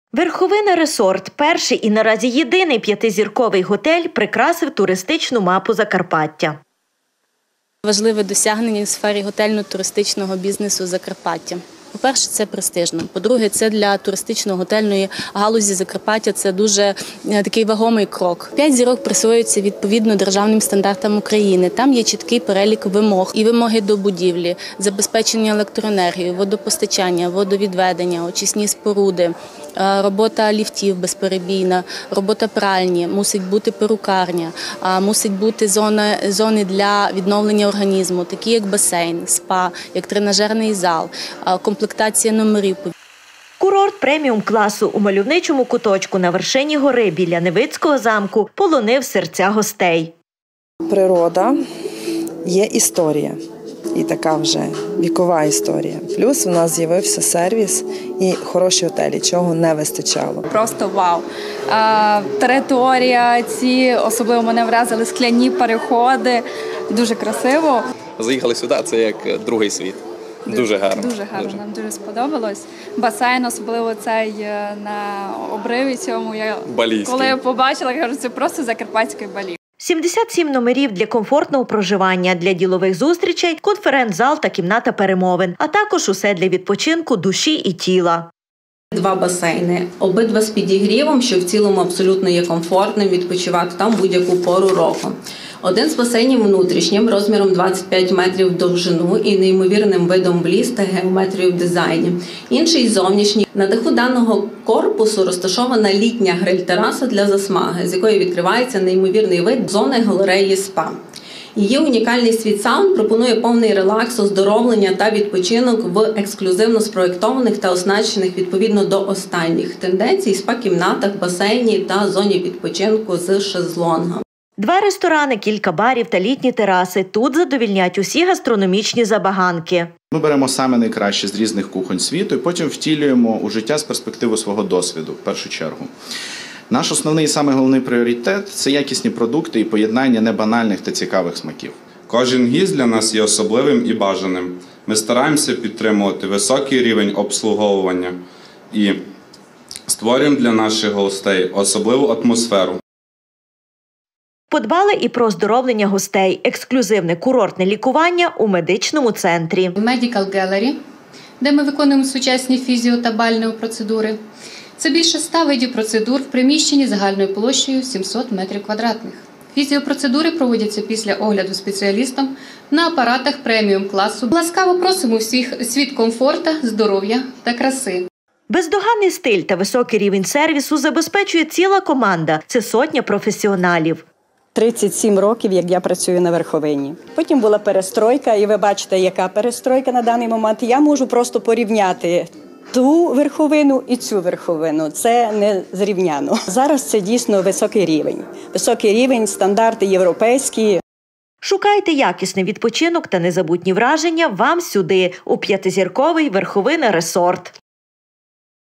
Верховина Resort – перший і наразі єдиний п'ятизірковий готель прикрасив туристичну мапу Закарпаття. Важливе досягнення в сфері готельно-туристичного бізнесу Закарпаття. По-перше, це престижно. По-друге, це для туристично-готельної галузі Закарпаття це дуже такий вагомий крок. 5 зірок присвоюються відповідно державним стандартам України. Там є чіткий перелік вимог і вимоги до будівлі, забезпечення електроенергією, водопостачання, водовідведення, очисні споруди, робота ліфтів безперебійна, робота пральні, мусить бути перукарня, мусить бути зони для відновлення організму, такі як басейн, спа, як тренажерний зал, комплектація номерів. Курорт преміум-класу у мальовничому куточку на вершині гори біля Невицького замку полонив серця гостей. Природа, є історія. І така вже вікова історія. Плюс у нас з'явився сервіс і хороші готелі, чого не вистачало. Просто вау. Територія, ці особливо мене вразили скляні переходи. Дуже красиво. Заїхали сюди, це як другий світ. Дуже гарно. Дуже гарно, нам дуже сподобалось. Басейн, особливо цей на обриві цьому. Коли я побачила, кажу, це просто закарпатський Балі. 77 номерів для комфортного проживання, для ділових зустрічей, конференц-зал та кімната перемовин, а також усе для відпочинку душі і тіла. 2 басейни, обидва з підігрівом, що в цілому абсолютно є комфортним відпочивати там будь-яку пору року. Один з басейнів внутрішнім, розміром 25 метрів в довжину і неймовірним видом бліс та геометрію в дизайні. Інший зовнішній. На даху даного корпусу розташована літня гриль-тераса для засмаги, з якої відкривається неймовірний вид зони галереї спа. Її унікальний світ-саунд пропонує повний релакс, оздоровлення та відпочинок в ексклюзивно спроєктованих та оснащених відповідно до останніх тенденцій спа-кімнатах, басейні та зоні відпочинку з шезлонгом. 2 ресторани, кілька барів та літні тераси. Тут задовільнять усі гастрономічні забаганки. Ми беремо саме найкраще з різних кухонь світу і потім втілюємо у життя з перспективи свого досвіду, в першу чергу. Наш основний і самий головний пріоритет – це якісні продукти і поєднання небанальних та цікавих смаків. Кожен гість для нас є особливим і бажаним. Ми стараємося підтримувати високий рівень обслуговування і створюємо для наших гостей особливу атмосферу. Подбали і про оздоровлення гостей. Ексклюзивне курортне лікування у медичному центрі. Medical Gallery, де ми виконуємо сучасні фізіо- та бальнеопроцедури. Це більше 100 видів процедур в приміщенні загальною площею 700 метрів квадратних. Фізіопроцедури проводяться після огляду спеціалістом на апаратах преміум-класу. Ласкаво просимо всіх світ комфорта, здоров'я та краси. Бездоганний стиль та високий рівень сервісу забезпечує ціла команда. Це сотня професіоналів. 37 років, як я працюю на Верховині. Потім була перестройка, і ви бачите, яка перестройка на даний момент. Я можу просто порівняти ту верховину і цю верховину. Це не зрівняно. Зараз це дійсно високий рівень. Високий рівень, стандарти європейські. Шукайте якісний відпочинок та незабутні враження вам сюди, у 5-зірковий Верховина Resort.